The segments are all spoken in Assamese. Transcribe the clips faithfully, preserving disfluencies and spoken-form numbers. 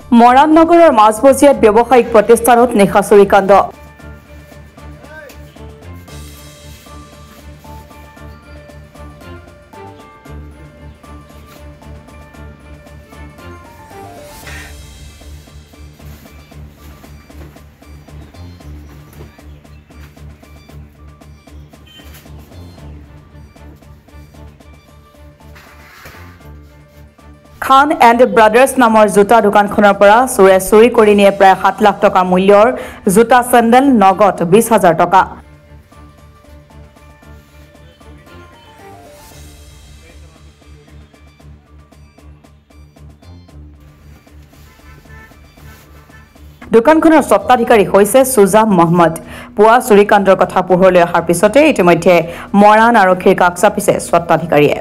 মৰাণ নগৰৰ মাজমজিয়াত ব্যৱসায়িক প্ৰতিষ্ঠানত নিশা চুৰিকাণ্ড। খান এণ্ড ব্ৰাদাৰ্ছ নামৰ জোতা দোকানখনৰ পৰা চোৰে চুৰি কৰি নিয়ে প্ৰায় সাত লাখ টকা মূল্যৰ জোতা চেণ্ডেল নগদ বিশ হাজাৰ টকা। দোকানখনৰ স্বত্বাধিকাৰী হৈছে সুজাম মহম্মদ। পুৱা চুৰিকাণ্ডৰ কথা পোহৰলৈ অহাৰ পিছতে ইতিমধ্যে মৰাণ আৰক্ষীৰ কাষ চাপিছে স্বত্বাধিকাৰীয়ে।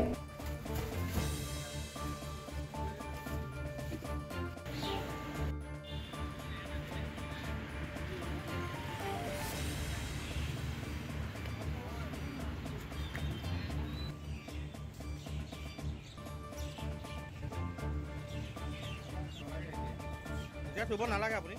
থব নালাগে আপুনি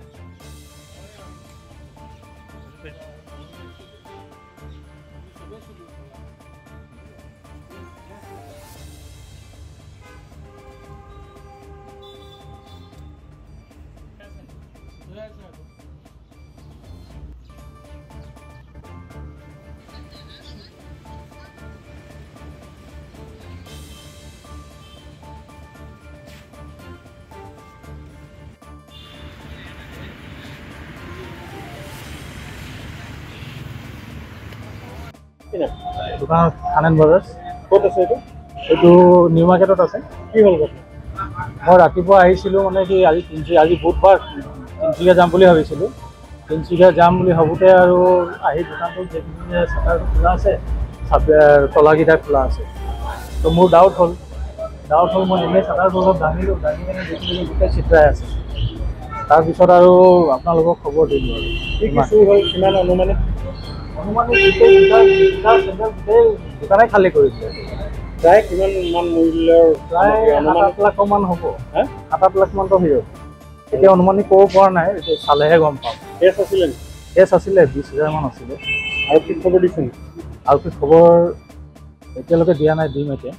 দোকান খান এণ্ড ব্ৰাদাৰ্ছ ক'ত আছে এইটো? এইটো নিউ মাৰ্কেটত আছে। কি হ'ল কথা? মই ৰাতিপুৱা আহিছিলোঁ, মানে কি আজি তিনিচুকীয়া আজি বুধবাৰ তিনিচুকীয়া যাম বুলি ভাবিছিলোঁ। তিনিচুকীয়া যাম বুলি ভাবোঁতে আৰু আহি দোকানটোত যিখিনি চাটাৰটো খোলা আছে, তলাকেইটা খোলা আছে। তো মোৰ ডাউট হ'ল ডাউট হ'ল মই এনেই চাটাৰটো অলপ দাঙিলোঁ, দাঙি কিনে দেখিলোঁ গোটেই চিত্ৰাই আছে। তাৰপিছত আৰু আপোনালোকক খবৰ দিলোঁ আৰু কি কি চুৰ হ'ল, কিমান অনুমানিত? অনুমানিত গোটেই জোতা জোতা চেণ্ডেল গোটেই দোকানে খালী কৰিছে। প্ৰায় কিমান মান মূল্যৰ? প্ৰায় সাত আঠ লাখমান হ'ব। হা সাত আঠ লাখমানটো হৈ যাব। এতিয়া অনুমানিত ক'ব পৰা নাই, এতিয়া চালেহে গম পাম। কেছ আছিলে নেকি? কেছ আছিলে বিছ হাজাৰমান আছিলে। আৰক্ষীক খবৰ দিছে নেকি? আৰক্ষীক খবৰ এতিয়ালৈকে দিয়া নাই, দিম এতিয়া।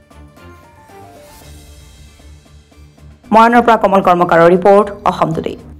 মৰাণৰ পৰা কমল কৰ্মকাৰৰ ৰিপৰ্ট, অসম টুডে।